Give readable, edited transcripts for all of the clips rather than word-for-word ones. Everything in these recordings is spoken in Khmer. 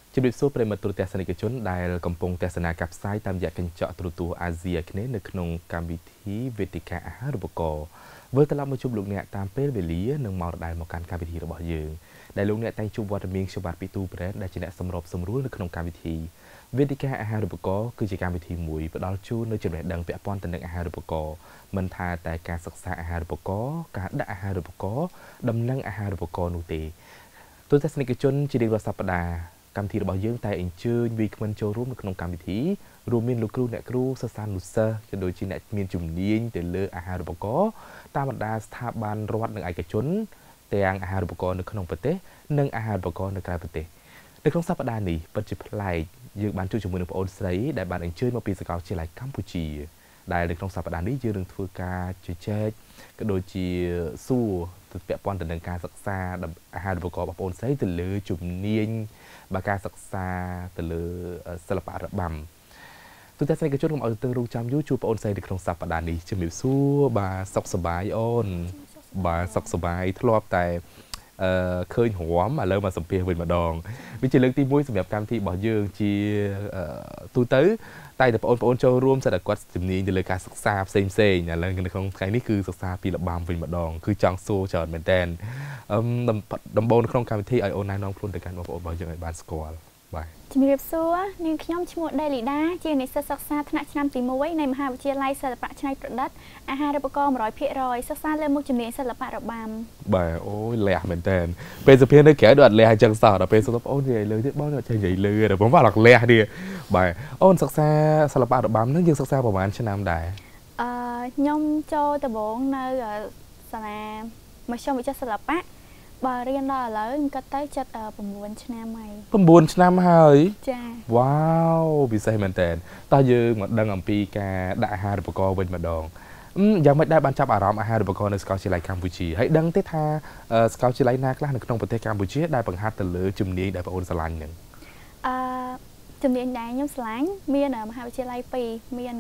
ជំរាបសួរប្រិមត្តទូរទស្សនិកជនដែលកំពុងទស្សនាការផ្សាយតាមរយៈកញ្ចក់ទូរទស្សន៍អាស៊ីអាគ្នេយ៍នៅក្នុងកម្មវិធីវេទិកាអាហារូបករណ៍វិលត្រឡប់មកជួបលោកអ្នកតាមពេលវេលានិងមកដល់មកកាន់កម្មវិធីរបស់យើងដែលលោកអ្នកតែងជួបវត្តមានខ្ញុំបាទពីទូប្រេតដែលជាអ្នកសម្របសម្រួលនៅក្នុងកម្មវិធីវេទិកាអាហារូបករណ៍គឺជាកម្មវិធីមួយផ្ដល់ជូននូវចំណេះដឹងពាក់ព័ន្ធទៅនឹងអាហារូបករណ៍មិនថាតែការសិក្សាអាហារូបករណ៍ការដាក់អាហារូបករណ៍ដំណឹងអាហារូបករណ៍នោះទេទូរទស្សនិកជនជារៀងរាល់សប្តាហ៍កម្មវិធីរបស់យើងតែអញ្ជើញវិក្កាមចូលរួមនៅក្នុងកម្មវិធីរួមមានលោកគ្រូអ្នកគ្រូសិស្សានុសិស្សក៏ដូចជាអ្នកមានជំនាញទៅលើអាហារូបករណ៍តាមបណ្ដាស្ថាប័នរដ្ឋនិងឯកជនទាំងអាហារូបករណ៍នៅក្នុងប្រទេសនិងអាហារូបករណ៍នៅក្រៅប្រទេសនៅក្នុងសប្តាហ៍នេះពិតជាប្លែកយើងបានជួបជាមួយនឹងបងអូនស្រីដែលបានអញ្ជើញមកពីសាកលវិទ្យាល័យកម្ពុជាដែលនៅក្នុងសប្តាហ៍នេះយើងនឹងធ្វើការជជែកក៏ដូចជាសួរទៅពាក់ព័ន្ធទៅនឹងការសិក្សាអាហារូបករណ៍របស់បងអូនស្រីទៅលើជំនាញបើការសិក្សាទៅលើសិល្បៈរបាំទូទាំងអ្នកជនខ្ញុំឲ្យទាំងរងចាំយូរជួបបងអូនស្រីនៅក្នុងសប្តាហ៍នេះជំរាបសួរបាទសុខសប្បាយអូនបាទសុខសប្បាយធ្លាប់តែឃើញរំឥឡូវមកសម្ភាសវិញម្ដងវាជាលើកទី1សម្រាប់កម្មវិធីរបស់យើងជាទូទៅតែបងប្អូនចូលរួមសិតតែគាត់ជំនាញទៅលើការសិក្សាផ្សេងឥឡូវនៅក្នុងថ្ងៃនេះគឺសិក្សាពីរបាំវិញម្ដងគឺចង់សួរច្រើនមែនតើដំបូងនៅក្នុងកម្មវិធីឲ្យអូនណែនាំខ្លួនទៅកាន់បងប្អូនរបស់យើងឲ្យបានស្គាល់បាទជំរាបសួរនាងខ្ញុំឈ្មោះដេលីដាជានិស្សិតសិក្សាថ្នាក់ឆ្នាំទី1នៃមហាវិទ្យាល័យសិល្បៈច្នៃប្រឌិតអាហារូបករណ៍ 100% សិក្សាលើមុខជំនាញសិល្បៈរបាំបាទអូយលះមែនតើពេលសភានៅក្រៅដូចអត់លះអញ្ចឹងសោះដល់ពេលសុំបងអូននិយាយលើទៀតបងអត់ចេះនិយាយលើទេបងបាទអត់លះទេបាទអូនសិក្សាសិល្បៈរបាំហ្នឹងយើងសិក្សាប្រហែលឆ្នាំដែរខ្ញុំចូលដំបូងនៅសាលាមធ្យមវិទ្យាសិល្បៈបើរៀនដល់ឥឡូវខ្ញុំគិតទៅចិត្ត9ឆ្នាំហើយ 9ឆ្នាំហើយចាវ៉ាវពិសេសមែនតើតោះយើងមកដឹងអំពីការដាក់អាហារូបករណ៍វិញម្ដងយ៉ាងម៉េចដែរបានចាប់អារម្មណ៍អាហារូបករណ៍នៅសាកលវិទ្យាល័យកម្ពុជាហើយដឹងទេថាសាកលវិទ្យាល័យណាខ្លះនៅក្នុងប្រទេសកម្ពុជាដែលបង្ហាត់ទៅលើជំនាញដែលបងអូនស្រឡាញ់ហ្នឹងជំនាញដែលខ្ញុំស្រឡាញ់មានមហាវិទ្យាល័យ2មាន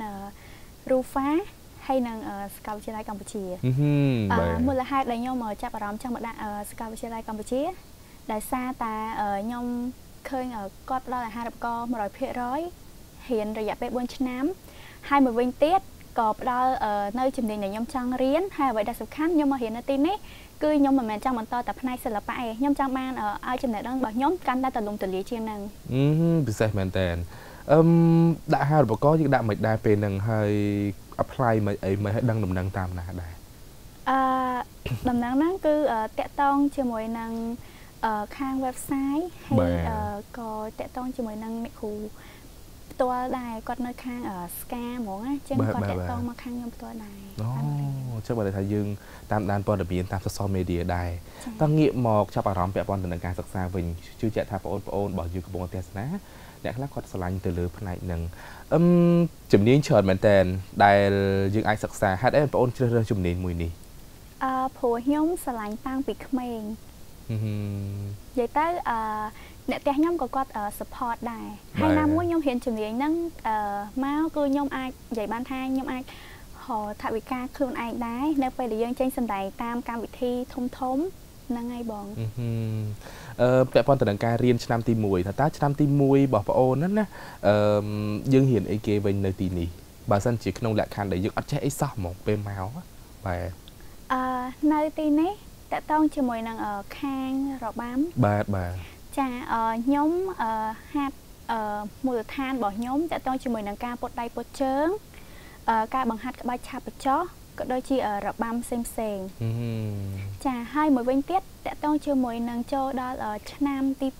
RUFAហើយនឹងសាកលវិទ្យាល័យកម្ពុជាមូលហេតុដែលខ្ញុំចាប់អារម្មណ៍ចង់មកដាក់សាកលវិទ្យាល័យកម្ពុជាដោយសារតែខ្ញុំឃើញគាត់ផ្ដល់អាហារូបករណ៍ 100% រៀនរយៈពេល4ឆ្នាំហើយមួយវិញទៀតក៏ផ្ដល់នៅជំនាញដែលខ្ញុំចង់រៀនហើយអ្វីដែលសំខាន់ខ្ញុំមករៀននៅទីនេះគឺខ្ញុំមិនមែនចង់បន្តតែផ្នែកសិល្បៈទេខ្ញុំចង់បានឲ្យចំណេះដឹងរបស់ខ្ញុំកាន់តែទូលំទូលាយជាងហ្នឹងពិសេសមែនតើដាក់អាហារូបករណ៍យើងដាក់មិនដែរពេលហ្នឹងហើយ apply មិនអីមិនឲ្យដឹងដំណឹងតាមណាដែរដំណឹងហ្នឹងគឺតាក់ទងជាមួយនឹងខាង website ហើយក៏តាក់ទងជាមួយនឹងអ្នកគ្រូផ្ទាល់ដែរគាត់នៅខាង SCA ហ្មងណាចឹងគាត់តាក់ទងមកខាងខ្ញុំផ្ទាល់ដែរអូចឹងបើថាយើងតាមដានព័ត៌មានតាម social media ដែរតើងាកមកចាប់អារម្មណ៍ពាក់ព័ន្ធទៅនឹងការសិក្សាវិញជឿជាក់ថាបងប្អូនរបស់យើងកំពុងទស្សនាអ្នកខ្លះគាត់ស្រឡាញ់ទៅលើផ្នែកហ្នឹងជំនាញច្រើនមែនតើដែលយើងអាចសិក្សាហេតុអីបងប្អូនជ្រើសរើសជំនាញមួយនេះព្រោះខ្ញុំស្រឡាញ់តាំងពីក្មេងនិយាយទៅអ្នកផ្ទះខ្ញុំក៏គាត់ support ដែរហើយណាមួយខ្ញុំរៀនជំនាញហ្នឹងមកគឺខ្ញុំអាចនិយាយបានថាខ្ញុំអាចហៅថវិកាខ្លួនឯងដែរនៅពេលដែលយើងចេញសម្ដែងតាមកម្មវិធីធំហ្នឹងហើយបងពាក់ព័ន្ធទៅនឹងការរៀនឆ្នាំទី1ថាតើឆ្នាំទី1របស់បងអូនហ្នឹងណាយើងរៀនអីគេវិញនៅទីនេះបើសិនជាក្នុងលក្ខខណ្ឌដែលយើងអត់ចេះអីសោះហ្មងពេលមកបាទនៅទីនេះតកតងជាមួយនឹងខាងរបាំបាទចាខ្ញុំហាត់មូលដ្ឋានរបស់ខ្ញុំតកតងជាមួយនឹងការពុតដៃពុតជើងការបង្ហាត់ក្បាច់ឆាបបញ្ចុះក៏ដូចជារបាំផ្សេងចាហើយមួយវិញទៀតតកតងជាមួយនឹងចូលដល់ឆ្នាំទី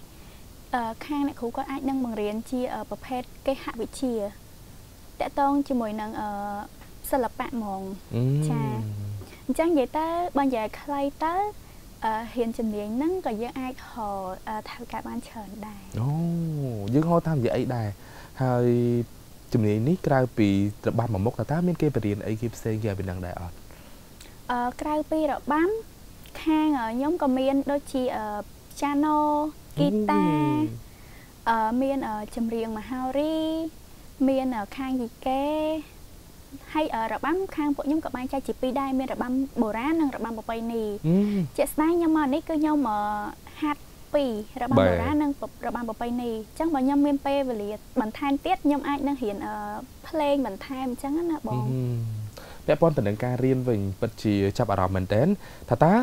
2ខាងអ្នកគ្រូគាត់អាចនឹងបង្រៀនជាប្រភេទគេហវិទ្យាតកតងជាមួយនឹងសិល្បៈហ្មងចាអញ្ចឹងនិយាយទៅបើនិយាយខ្លីទៅរៀនជំនាញហ្នឹងក៏យើងអាចហៅថវិកាបានច្រើនដែរអូយើងហៅតាមនិយាយអីដែរហើយជំនាញនេះក្រៅពីរបាំមួយមុខតើមានគេបរៀនអីគេផ្សេងគេឲ្យដឹងដែរអត់ក្រៅពីរបាំខាងខ្ញុំក៏មានដូចជាpiano ហ្គីតាមានចម្រៀងមហោរីមានខាងយីកេហើយរបាំខាងពួកខ្ញុំក៏បានចែកជា2ដែរមានរបាំបុរាណនិងរបាំប្រពៃណីជាក់ស្ដែងខ្ញុំមកនេះគឺខ្ញុំហាត់ 2របាំបុរាណនិងរបាំប្រពៃណីអញ្ចឹងបើខ្ញុំមានពេលវេលាបន្ថែមទៀតខ្ញុំអាចនឹងរៀនភ្លេងបន្ថែមអញ្ចឹងណាបងពាក់ព័ន្ធទៅនឹងការរៀនវិញពិតជាចាប់អារម្មណ៍មែនតើថាតើ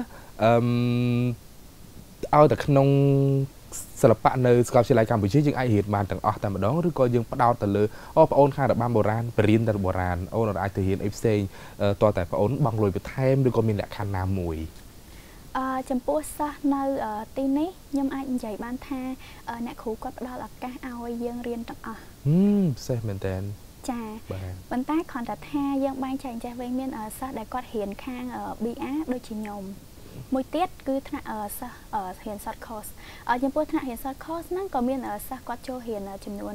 ឲ្យតែក្នុងសិល្បៈនៅសាកលវិទ្យាល័យកម្ពុជាយើងអាចរៀនបានទាំងអស់តែម្ដងឬក៏យើងផ្ដោតទៅលើបងអូនខាងរបាំបុរាណបរៀនតែបុរាណអូនអាចទៅរៀនអីផ្សេងតើតែបងអូនបង់លុយបន្ថែមឬក៏មានលក្ខខណ្ឌណាមួយចំពោះសិស្សនៅទីនេះខ្ញុំអាចនិយាយបានថាអ្នកគ្រូគាត់ផ្ដល់ឱកាសឲ្យយើងរៀនទាំងអស់ពិសេសមែនតើចាប៉ុន្តែគ្រាន់តែថាយើងបែងចែកចេះវិញមានសិស្សដែលគាត់រៀនខាង BA ដូចជាខ្ញុំមួយទៀតគឺថ្នាក់សិស្សរៀន short course ចំពោះថ្នាក់រៀន short course ហ្នឹងក៏មានសិស្សគាត់ចូលរៀនចំនួន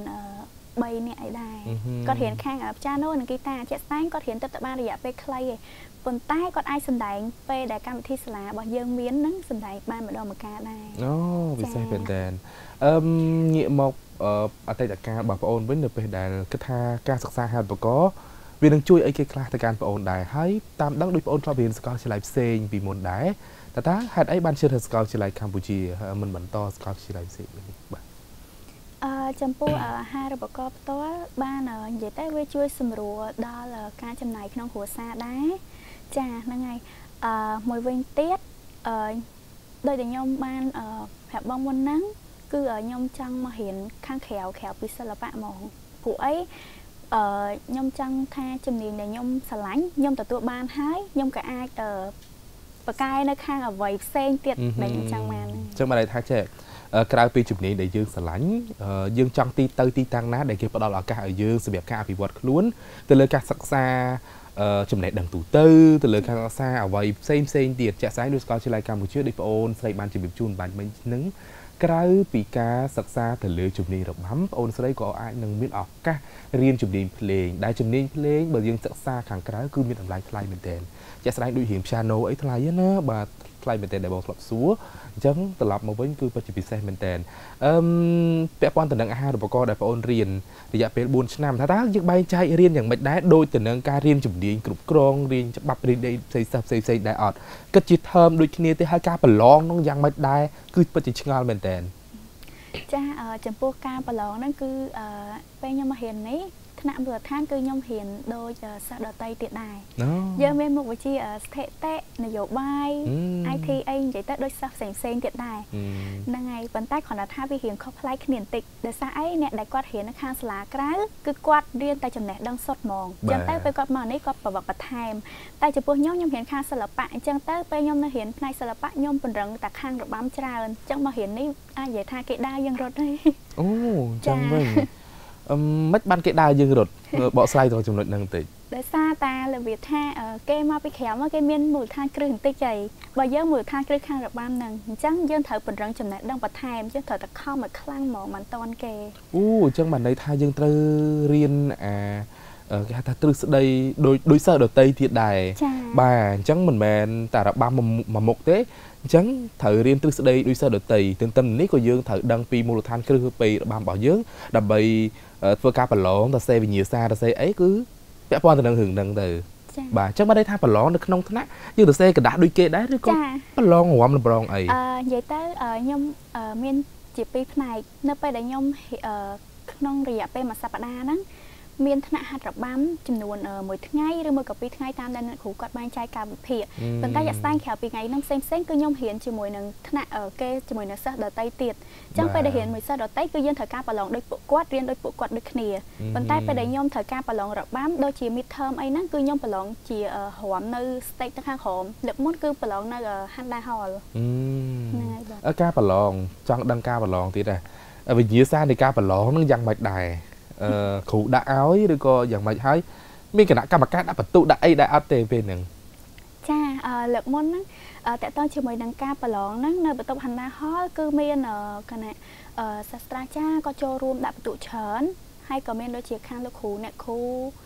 3នាក់ឯដែរគាត់រៀនខាងpiano និង guitar ជាក់ស្ដែងគាត់រៀនទៅបានរយៈពេលខ្លីឯងប៉ុន្តែគាត់អាចសម្ដែងពេលដែលកម្មវិធីសាលារបស់យើងមានហ្នឹងសម្ដែងបានម្ដងម្កាលដែរអូពិសេសមែនតើងាកមកអតីតកាលរបស់បងអូនវិញនៅពេលដែលគិតថាការសិក្សាហាត់បកវានឹងជួយអីគេខ្លះទៅកាន់បងអូនដែរហើយតាមដឹងដូចបងអូនធ្លាប់រៀនសាកលវិទ្យាល័យផ្សេងពីមុនដែរតើហេតុអីបានជឿថាសាកលវិទ្យាល័យកម្ពុជាមិនបន្តសាកលវិទ្យាល័យផ្សេងនេះបាទចំពោះអាហារូបករណ៍ផ្ទាល់បាននិយាយទៅវាជួយសម្រួលដល់ការចំណាយក្នុងគ្រួសារដែរចាហ្នឹងហើយមួយវិញទៀតដោយតែខ្ញុំបានប្រាប់បងមុនហ្នឹងគឺខ្ញុំចង់មករៀនខាងក្រៅពីសិល្បៈហ្មងព្រោះអីខ្ញុំចង់ថាជំនាញដែលខ្ញុំស្រឡាញ់ខ្ញុំទទួលបានហើយខ្ញុំក៏អាចបកកែនៅខាងអ្វីផ្សេងទៀតដែលខ្ញុំចង់បានអញ្ចឹងបានន័យថាចេះក្រៅពីជំនាញដែលយើងស្រឡាញ់យើងចង់ទីតាំងណាដែលគេផ្ដល់ឱកាសឲ្យយើងសម្រាប់ការអភិវឌ្ឍខ្លួនទៅលើការសិក្សាចំណេះដឹងទូទៅលើការសិក្សាអ្វីផ្សេងទៀតជាក់ស្ដែងដូចសាកលវិទ្យាល័យកម្ពុជាដូចបងអូនស្រីបានជម្រាបជូនបាញ់មិញហ្នឹងក្រៅពីការសិក្សាទៅលើជំនាញរបាំបងអូនស្រីក៏អាចនឹងមានឱកាសរៀនជំនាញភ្លេងដែលជំនាញភ្លេងបើយើងសិក្សាខាងក្រៅគឺមានតម្លៃថ្លៃមែនទែនជាក់ស្ដែងដូចរៀន piano អីថ្លៃណាបាទថ្លៃមែនទែនដែលបងធ្លាប់សួរអញ្ចឹងត្រឡប់មកវិញគឺពិតជាពិសេសមែនទែនពាក់ព័ន្ធទៅនឹងអាហារូបករណ៍ដែលបងអូនរៀនរយៈពេល4ឆ្នាំថាតើយើងបែងចែករៀនយ៉ាងម៉េចដែរដូចទៅនឹងការរៀនជំនាញគ្រប់គ្រងរៀនច្បាប់រៀនផ្សេងដែរអត់គិតជាថើមដូចគ្នាទេហើយការប្រឡងនោះយ៉ាងម៉េចដែរគឺពិតជាឆ្ងល់មែនទែនចាចំពោះការប្រឡងហ្នឹងគឺពេលខ្ញុំមករៀននេះថ្នាក់មូលដ្ឋានគឺខ្ញុំរៀនដូចសិស្សដទៃទៀតដែរយើងមានមុខវិជ្ជាស្ថិតិនយោបាយ IT អីនិយាយទៅដូចសិស្សផ្សេងទៀតដែរហ្នឹងហើយប៉ុន្តែគ្រាន់តែថាវារៀងខុសប្លែកគ្នាបន្តិចដោយសារអីអ្នកដែលគាត់រៀននៅខាងសាលាក្រៅគឺគាត់រៀនតែចំណេះដឹងសុទ្ធហ្មងអញ្ចឹងទៅពេលគាត់មកនេះគាត់ប្រវត្តិបន្ថែមតែចំពោះខ្ញុំរៀនខាងសិល្បៈអញ្ចឹងទៅពេលខ្ញុំនៅរៀនផ្នែកសិល្បៈខ្ញុំពង្រឹងតែខាងរបាំច្រើនអញ្ចឹងមករៀននេះអាចនិយាយថាគេដើរយើងរត់ទេអូចឹងវិញមិនបានគេដើរយើងរត់បកស្រាយទៅចំណុចហ្នឹងបន្តិចដោយសារតែរបៀបថាគេមកពីក្រៅមកគេមានមូលដ្ឋានគ្រឹះបន្តិចហើយបើយើងមូលដ្ឋានគ្រឹះខាងរបាំហ្នឹងអញ្ចឹងយើងត្រូវពង្រឹងចំណេះដឹងបន្ថែមអញ្ចឹងត្រូវតែខំឲ្យខ្លាំងហ្មងមិនតាន់គេអូអញ្ចឹងបានន័យថាយើងត្រូវរៀនគេហៅថាទ្រឹស្ដីដូចសិស្សដទៃទៀតដែរបាទអញ្ចឹងមិនមែនតែរបាំមួយមុខទេអញ្ចឹងត្រូវរៀនទ្រឹស្ដីដូចសិស្សដទៃទន្ទឹមនេះក៏យើងត្រូវដឹងពីមូលដ្ឋានគ្រឹះពីរបាំរបស់យើងដើម្បីធ្វើការប្រឡងទៅសេវិញ្ញាសាទៅសេអីគឺពាក់ព័ន្ធទៅនឹងរឿងហ្នឹងទៅបាទអញ្ចឹងបានន័យថាប្រឡងនៅក្នុងថ្នាក់យើងទៅសេกระดาษដូចគេដែរឬក៏ប្រឡងរំប្រងអីនិយាយទៅខ្ញុំមានជាពីរផ្នែកនៅពេលដែលខ្ញុំក្នុងរយៈពេលមួយសប្តាហ៍ហ្នឹងមានថ្នាក់ហាត់របាំចំនួន1ថ្ងៃឬមួយក៏2ថ្ងៃតាមដែលអ្នកគ្រូគាត់បែងចែកកាលវិភាគប៉ុន្តែយ៉ាងស្ដែងក្រៅពីថ្ងៃហ្នឹងផ្សេងគឺខ្ញុំរៀនជាមួយនឹងថ្នាក់គេជាមួយនឹងសិស្សដទៃទៀតអញ្ចឹងពេលដែលរៀនមួយសិស្សដទៃគឺយើងត្រូវការប្រឡងដូចពួកគាត់រៀនដូចពួកគាត់ដូចគ្នាប៉ុន្តែពេលដែលខ្ញុំត្រូវការប្រឡងរបាំដូចជា mid term អីហ្នឹងគឺខ្ញុំប្រឡងជារំនៅ stage ខាងក្រោមលើកមុនគឺប្រឡងនៅ Handa Hall ហ្នឹងហើយបាទការប្រឡងចង់ដឹងការប្រឡងទៀតដែរវិញ្ញាសានៃការប្រឡងហ្នឹងយ៉ាងម៉េចដែរគ្រូដាក់ឲ្យឬក៏យ៉ាងម៉េចហើយមានគណៈកម្មការដាក់បន្ទុកដាក់អីដែរអត់ទេពេលហ្នឹងចាលើកមុនហ្នឹងតើតើជាមួយនឹងការប្រឡងហ្នឹងនៅបន្ទប់ Handa Hall គឺមានគណៈសាស្ត្រាចារ្យក៏ចូលរួមដាក់បន្ទុកច្រើនហើយក៏មានដូចជាខាងលោកគ្រូអ្នកគ្រូ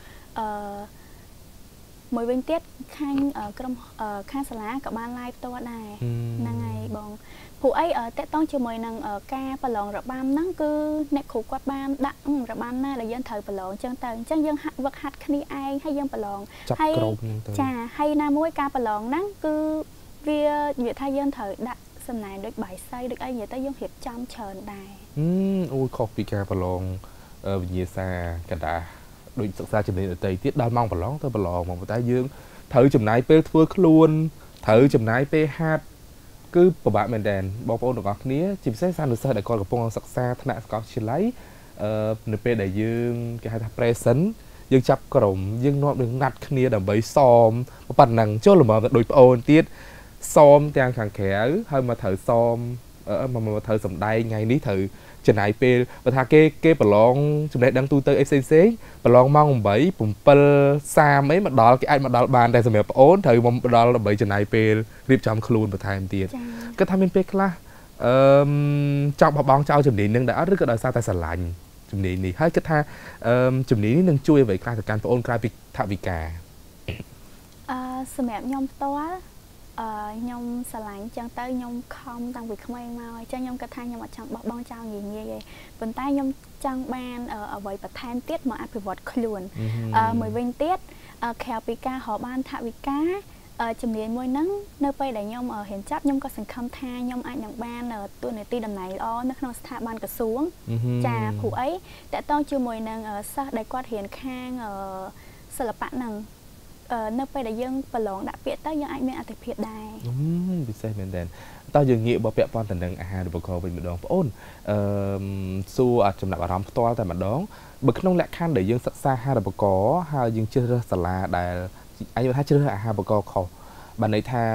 មួយវិញទៀតខាងក្រុមខាងសាលាក៏បាន live ផ្ទាល់ដែរហ្នឹងហើយបងព្រោះអីតេតងជាមួយនឹងការប្រឡងរបាំហ្នឹងគឺអ្នកគ្រូគាត់បានដាក់របាំណាដែលយើងត្រូវប្រឡងអញ្ចឹងទៅអញ្ចឹងយើងវឹកហាត់គ្នាឯងហើយយើងប្រឡងហើយចាហើយណាមួយការប្រឡងហ្នឹងគឺវានិយាយថាយើងត្រូវដាក់សសំណាយដូចបាយសីដូចអីនិយាយទៅយើងរៀបចំច្រើនដែរអូខុសពីការប្រឡងវិញ្ញាសាកណ្ដាលដូចសិក្សាជំនាញដទៃទៀតដល់ម៉ោងប្រឡងទៅប្រឡងមកតែយើងត្រូវចំណាយពេលធ្វើខ្លួនត្រូវចំណាយពេលហាត់គឺពិបាកមែនតើបងប្អូនទាំងអស់គ្នាជាពិសេសសានុសិស្សដែលគាត់កំពុងសិក្សាថ្នាក់សាកលវិទ្យាល័យនៅពេលដែលយើងគេហៅថា present យើងចាប់ក្រុមយើងនាំនឹងណាត់គ្នាដើម្បីសមប៉ុណ្ណឹងចូលល្មមទៅដូចប្អូនទៀតសមទាំងខាងក្រៅហើយមកត្រូវសមមកត្រូវសំដែងថ្ងៃនេះត្រូវចំណាយពេលបើថាគេប្រឡងចំណេះដឹងទូទៅអីផ្សេងប្រឡងម៉ោង8 7:30អីមកដល់គេអាចមកដល់បានតែសម្រាប់ប្អូនត្រូវមកដល់ដើម្បីចំណាយពេលរៀបចំខ្លួនបន្ថែមទៀតគាត់ថាមានពេលខ្លះចង់បបងចោលជំនាញនឹងដែរអត់ឬក៏ដោយសារតែស្រឡាញ់ជំនាញនេះហើយគិតថាជំនាញនេះនឹងជួយអ្វីខ្លះទៅកាន់ប្អូនក្រៅពីថវិកាសម្រាប់ខ្ញុំផ្ទាល់ខ្ញុំស្រឡាញ់ចឹងទៅខ្ញុំខំតាំងពីក្មេងមកអញ្ចឹងខ្ញុំគិតថាខ្ញុំអត់ចង់បោះបង់ចោលងាយៗទេប៉ុន្តែខ្ញុំចង់បានអ្វីបន្ថែមទៀតមកអភិវឌ្ឍខ្លួនមួយវិញទៀតក្រៅពីការរកបានថវិកាជំនាញមួយហ្នឹងនៅពេលដែលខ្ញុំរៀនចប់ខ្ញុំក៏សង្ឃឹមថាខ្ញុំអាចនឹងបានតួនាទីតំណែងល្អនៅក្នុងស្ថាប័នក្រសួងចាព្រោះអីតើតើជាមួយនឹងសិស្សដែលគាត់រៀនខាងសិល្បៈហ្នឹងនៅពេលដែលយើងប្រឡងដាក់ពាក្យទៅយើងអាចមានអត្ថភាពដែរពិសេសមែនតើតើយើងងាកមកពាក់ព័ន្ធទៅនឹងអាហារូបករណ៍វិញម្ដងបងអូនសួរចំណាប់អារម្មណ៍ផ្ទាល់តែម្ដងបើក្នុងលក្ខខណ្ឌដែលយើងសិក្សាអាហារូបករណ៍ហើយយើងជ្រើសរើសសាលាដែលអាចថាជ្រើសរើសអាហារូបករណ៍ខុសបានន័យថា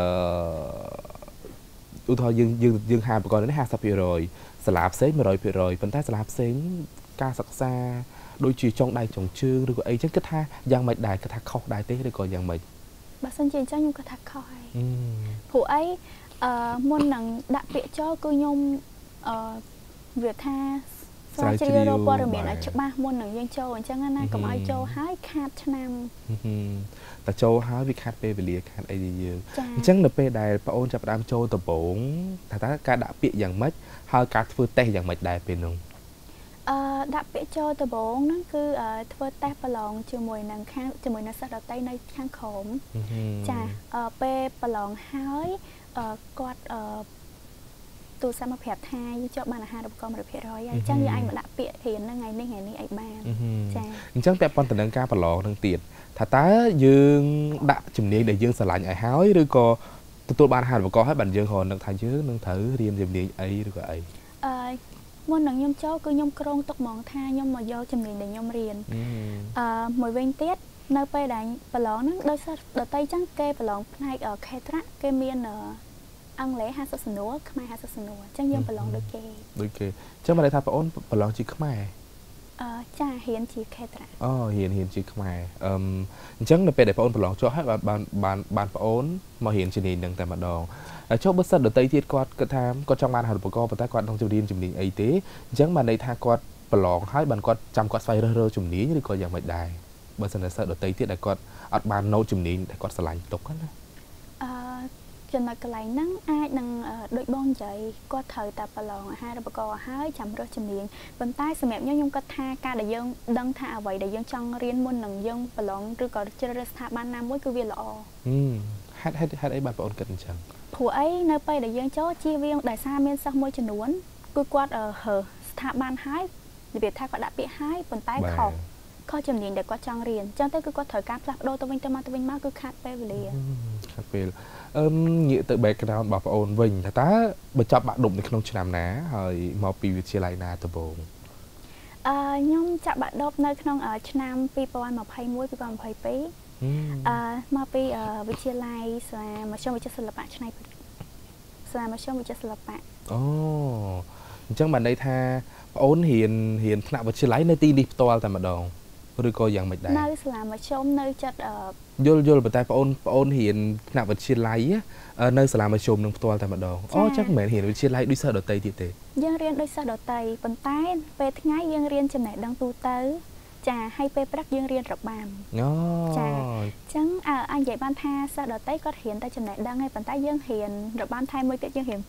ឧទាហរណ៍យើងអាហារូបករណ៍នេះ 50% សាលាផ្សេង 100% ប៉ុន្តែសាលាផ្សេងការសិក្សាដូចជាចុងដៃចុងជើងឬក៏អីចឹងគិតថាយ៉ាងម៉េចដែរគិតថាខុសដែរទេឬក៏យ៉ាងម៉េចបើសិនជាអញ្ចឹងខ្ញុំគិតថាខុសហើយព្រោះអីមុននឹងដាក់ពាក្យចូលគឺខ្ញុំវាថាស្រាវជ្រាវរកព័ត៌មានឲ្យច្បាស់មុននឹងយើងចូលអញ្ចឹងណាកុំឲ្យចូលហើយខាតឆ្នាំតែចូលហើយវាខាតពេលវេលាខាតអីយើងអញ្ចឹងនៅពេលដែលបងអូនចាប់ផ្ដើមចូលដំបូងថាតើការដាក់ពាក្យយ៉ាងម៉េចហើយការធ្វើតេស្តយ៉ាងម៉េចដែរពេលនោះដាក់ពាក្យចូលដំបូងហ្នឹងគឺធ្វើតេស្តប្រឡងជាមួយនឹងសិស្សដទៃនៅខាងក្រោមចាពេលប្រឡងហើយគាត់ទូរស័ព្ទមកប្រាប់ថាយើងជាប់បានអាហារូបករណ៍ 100% ហើយអញ្ចឹងយើងអាចមកដាក់ពាក្យរៀនហ្នឹងថ្ងៃនេះអីបានចាអញ្ចឹងពាក់ព័ន្ធទៅនឹងការប្រឡងហ្នឹងទៀតថាតើយើងដាក់ជំនាញដែលយើងស្រឡាញ់ឲ្យហើយឬក៏ទទួលបានអាហារូបករណ៍ហើយបានយើងរកនឹកថាយើងនឹងត្រូវរៀនជំនាញអីឬក៏អីមុននឹងខ្ញុំចូលគឺខ្ញុំក្រងទុកហ្មងថាខ្ញុំមកយកជំនាញដែលខ្ញុំរៀនមួយវិញទៀតនៅពេលដែលប្រឡងហ្នឹងដោយសារដតីចឹងគេប្រឡងផ្នែកខេត្រាគេមានអង់គ្លេស50សំណួរខ្មែរ50សំណួរអញ្ចឹងយើងប្រឡងដូចគេអញ្ចឹងមកថាបងអូនប្រឡងជាខ្មែរចារៀនជាខេត្រារៀនជាខ្មែរអញ្ចឹងនៅពេលដែលបងអូនប្រឡងចុះហើយបានបងអូនមករៀនជំនាញនឹងតែម្ដងចុះបើសិនដតីទៀតគាត់គិតថាគាត់ចង់បានអាហារូបករណ៍ប៉ុន្តែគាត់នឹងរៀនជំនាញអីទេអញ្ចឹងបានន័យថាគាត់ប្រឡងហើយបានគាត់ចាំគាត់ស្វែងរើសជំនាញឬក៏យ៉ាងម៉េចដែរបើសិនតែសិស្សដតីទៀតដែលគាត់អត់បានណូតជំនាញដែលគាត់ស្រឡាញ់ទុកណាចំណុចកន្លែងហ្នឹងអាចនឹងដូចបងនិយាយគាត់ត្រូវតែប្រឡងអាហារូបករណ៍ហើយចាំរើសជំនាញប៉ុន្តែសម្រាប់ខ្ញុំគាត់ថាការដែលយើងដឹងថាអ្វីដែលយើងចង់រៀនមុននឹងយើងប្រឡងឬក៏ជ្រើសរើសស្ថាប័នណាមួយគឺវាល្អហេតុអីបានបងអូនគិតអញ្ចឹងព្រោះអីនៅពេលដែលយើងចូលជៀសវាងដោយសារមានសិស្សមួយចំនួនគឺគាត់ស្ថាប័នហើយរបៀបថាគាត់ដាក់ពាក្យហើយប៉ុន្តែខុសជំនាញដែលគាត់ចង់រៀនអញ្ចឹងទៅគឺគាត់ត្រូវការផ្លាស់ប្ដូរទៅវិញមកគឺខាតពេលវេលាខាតពេលងាកទៅ background របស់បងអូនវិញថាតើបើចាប់បាក់ឌុបនៅក្នុងឆ្នាំណាហើយមកពីវិទ្យាល័យណាដំបូងខ្ញុំចាក់បាក់ឌុបនៅក្នុងឆ្នាំ2021 2022មកពីវិទ្យាល័យសាលាមធ្យមវិចិត្រសិល្បៈឆ្នៃសាលាមធ្យមវិចិត្រសិល្បៈអញ្ចឹងបានន័យថាបងអូនរៀនថ្នាក់វិទ្យាល័យនៅទីនេះផ្ទាល់តែម្ដងឬក៏យ៉ាងម៉េចដែរនៅសាលាមធ្យមនៅចិត្តយល់ប៉ុន្តែបងអូនរៀនថ្នាក់វិទ្យាល័យនៅសាលាមធ្យមនឹងផ្ទាល់តែម្ដងចឹងមិនមែនរៀនវិទ្យាល័យដូចសិស្សដទៃទៀតទេយើងរៀនដូចសិស្សដទៃប៉ុន្តែពេលថ្ងៃយើងរៀនចំណេះដឹងទូទៅចាហើយពេលព្រឹកយើងរៀនរបាំចាអញ្ចឹងអញនិយាយបានថាសិស្សដទៃគាត់រៀនតែចំណេះដឹងហើយប៉ុន្តែយើងរៀនរបាំថែមមួយទៀតយើងរៀន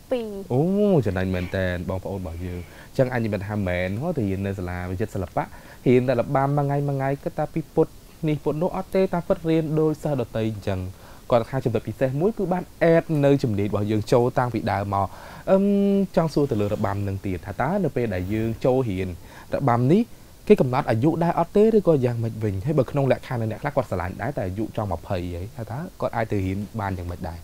2ចំណេញមែនតើបងប្អូនរបស់យើងអញ្ចឹងអញនិយាយថាមែនហ៎ទៅរៀននៅសាលាវិចិត្រសិល្បៈរៀនតែរបាំមួយថ្ងៃគិតថាពីពុទ្ធនេះពុទ្ធនោះអត់ទេតាមពិតរៀនដោយសិស្សដទៃអញ្ចឹង còn hai trường hợp bị xe mũi cứ ban ép nơi chùm điện bảo dương châu tăng bị đào mò trong xua từ lừa đập bầm nâng tiền thả tá nơi pe đại dương châu hiền đập bầm ní cái cầm nát ở dụ đai ở tế đấy coi dạng mạch bình hay bậc nông lạc khai này lạc quạt sải đái tại dụ trong một thầy ấy thả tá còn ai từ hiền ban dạng mạch đài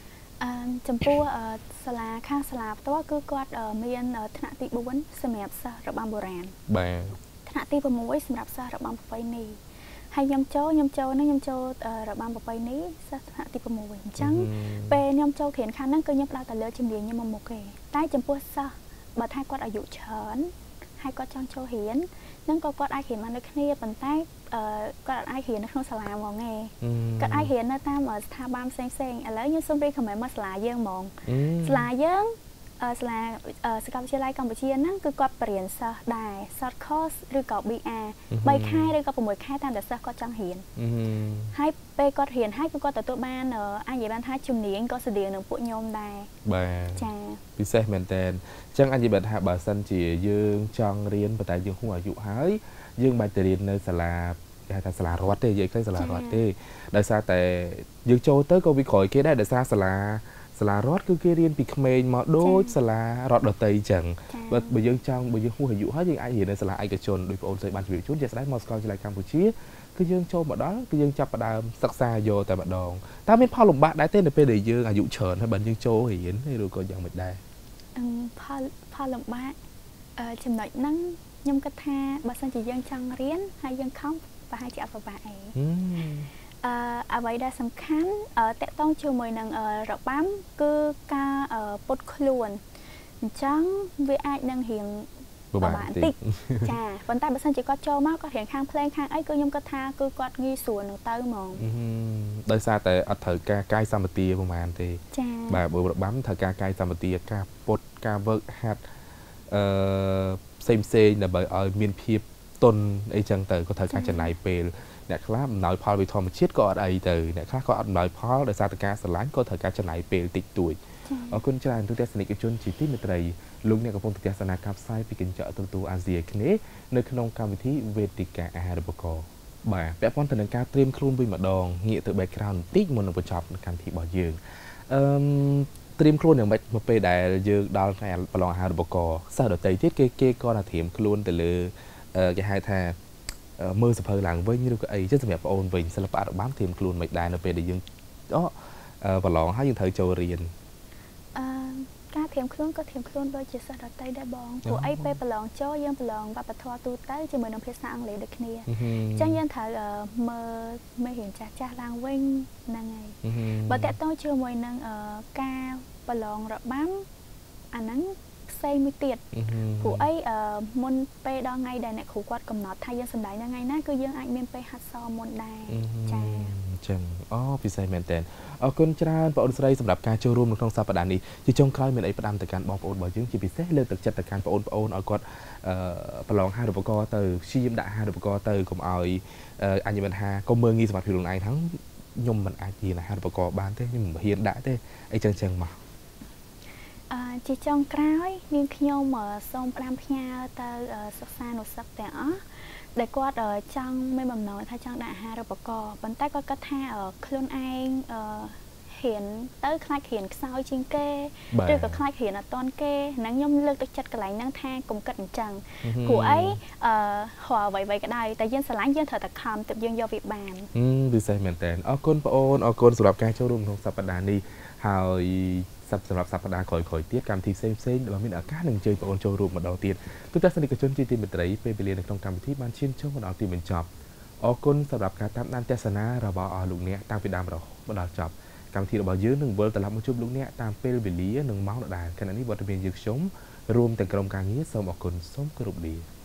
chấm puaสลาข้างสลาตัวคือกอดเมียนธนาติบุญสมัยสระบำโบราณธนาติประมวยสำหรับสระบำประเพณีให้ยำโจนั่งยำโจระบำประเพณีธนาติประมวยจังเป็นยำโจเขียนข้างนั่งก็ยำเราแต่เลือดจำเรียนยำมโมเกใต้จำพวกซะบัดให้กอดอายุเฉินให้กอดจังโจเหียนนั่งก็กอดไอเขียนมาในคณีปันใต้กอดไอเขียนในขนมสลามองไงกอดไอเขียนในตามสถาบันเซ็งแล้วยังส่งไปขมายมาสลายเยื่อมองสลายเยื่อสลายสกัดเชื้อไรกัมพูชีนั่นคือกอดเปลี่ยนซะได้ซอสคอสหรือกอดบีอาใบค่ายหรือกอดประมวยค่ายตามแต่ซะกอดจังเหียนให้ไปกอดเหียนให้กอดแต่ตัวบ้านอันใหญ่บ้านท้ายจุ่มนี้ก็เสด็จหนึ่งปุ่ยมได้จ้าพิเศษเหมือนเดิมจังอันใหญ่บ้านหาบาสันจียืงจังเรียนปัตตายืงหัวอยู่หายยืงใบเตรียนในสลาแต่สลารวัดเต้ยืงใช้สลารวัดเต้ได้ซาแต่ยืงโจเตอร์ก็วิเคราะห์เกี่ยได้ได้ซาสลารอดคือเรียนปีเขมรมาโดยสลารอดดอเตยจังบยืงจังบยืงหัวอยู่หายยืงไอเห็นในสลาไอกระชนโดยพระองค์เคยบันทึกชุดจะได้มอสโกจะไล่กัมพูชีคือยืงโจมาđóคือยืงจับประดามศักษาโยแต่บัดดองถ้าไม่พ่อหลงบ้านได้เต้นในเปเดยืงอายุเฉินให้บันยืงโจเห็นให้ดูก็ยังไม่ได้พ่อหลงบ้านจำหน่อยนั่งยมกระทาบาสันจียังจังเรียนให้ยังเข้าไปให้จีอัปบะเอาไว้ได้สำคัญแต่ต้องช่วยมวยนังระบ้ามคือการปดขลุ่นจังวิไอนังเหียงบะติกจ้าวันใต้บาสันจีก็โจมากก็เห็นข้างเพลงข้างไอ้ก็ยมกระทาคือกอดงีส่วนหนึ่งเต้ามองโดยซาแต่อัดเถอะการใกล้สามตีประมาณทีแบบระบ้ามเถอะการใกล้สามตีการปดการเวิร์กฮัดเซมแต่แบบมีนพีต้นไอ้จังเตอร์ก็เถอะการจะไหนเปลเนี่ยครับหน่อยพอไปทอมเชียดก็อะไรเตอร์เนี่ยครับก็หน่อยพอโดยซาตการสลายก็เถอะการจะไหนเปลติดตุยคุณจานทุกเทศนิกชนจีที่เมตรัยลุงเนี่ยกับพงศ์เทศนาครับไซไปกินเจาะตัวอาเซียคเนในขนมกรรมวิธีเวติกาอาหารประกอบบ่าแปะป้อนถนนการเตรียมครูนบินมาดองเงี่ยตัวแบกกราวน์ติ๊กมันประจับในการที่บ่อยืงเตรียมครูนอย่างมาไปได้ยืงดาวแห่ประลองอาหารประกอบซาดใจที่เก๋ก็น่าเทียมครูนแต่เลยจะให้แทนมือสะเพอหลังไว้như cái ấy chứสำหรับโอนวิ่งสลับบ้านเทียมครูนไม่ได้นะไปได้ยืงประลองให้ยืงเธอโจเรียนการเทียมคลุ้นก็เทียมคลุ้นโดยจิตสระไตได้บองผู้ไอ้ไปประลองโจ้ยังประลองบัปทอตูไตจะเหมือนน้ำเพชรสร้างเลยเด็กเนี่ยจังยันถ่ายเมื่อไม่เห็นจ่าลางวิ่งนางไงบัแต่ต้องเชื่อมวยนางการประลองระบ้ามอันนั้นเซมิเตียดผู้ไอ้มนไปดองไงได้ในขู่กวาดกำหนดไทยยังสำได้ยังไงนะคือยังไอ้เมียนไปฮัตซอมนได้จ้าจังพิเศษแมนเทนคนจราปอนสไลสำหรับการโชว์รูมในครองซาปดานี้ที่จงคล้ายเหมือนไอ้ประดามแต่การบอกปอนบ่อยยิ่งที่พิเศษเลือกตัดจัดแต่การปอนเอากอดประลอง5 อุปกรณ์เตอร์ชีมด่า5 อุปกรณ์เตอร์กลมเอาอันยังมัน5ก็เมืองงีสมัครผิวหลงไอ้ทั้งยมมันอาจีนะ5 อุปกรณ์บ้านเต้ยมเฮียนด่าเต้ไอ้จังมาจีจงคล้ายนิ่งขยมส่งปรามพญาเตอศึกษาหนุสักแต่ได้กอดจังไม่บำน้อยถ้าจังด่า5 อุปกรณ์บรรทัดก็กระแทกคลื่นไอเห็นเตอร์คลายเขียนซาวจิงเก้หรือก็คลายเขียนตอนเก้นังย่อมเลือกจัดกระไหลนั่งแทงกลมกัดจังผู้ไอ้หัวไวก็ได้แต่ยืนสลายยืนเถอะแต่คำแต่ยืนยอวิบานดีไซน์เหมือนแต่คนปอนคนสำหรับการโชว์รูมของสัปดาห์นี้หายสำหรับสัปดาห์คอยเตี้ยการที่เซ็งเรามีอาการหนึ่งเจอปอนโชว์รูมมาดาวเตียนทุกท่านสนิทกับชนจีตีเป็นไตรไปเรียนในโครงการที่บ้านชิ้นช่วงมาดาวตีเป็นจอบคนสำหรับการทำนันเทศนาเราบอกลุงเนี้ยตั้งไปดามเรามาดาวจอบการที่เราบอกยืนหนึ่งเบอร์แต่ละมาชุบลุงเนี้ยตามเปรี้ยวเบลี่หนึ่งเมาส์ด่าขณะนี้บทเรียนยึกชมรวมแต่กรมการนี้สมออกคนส้มกรุบดี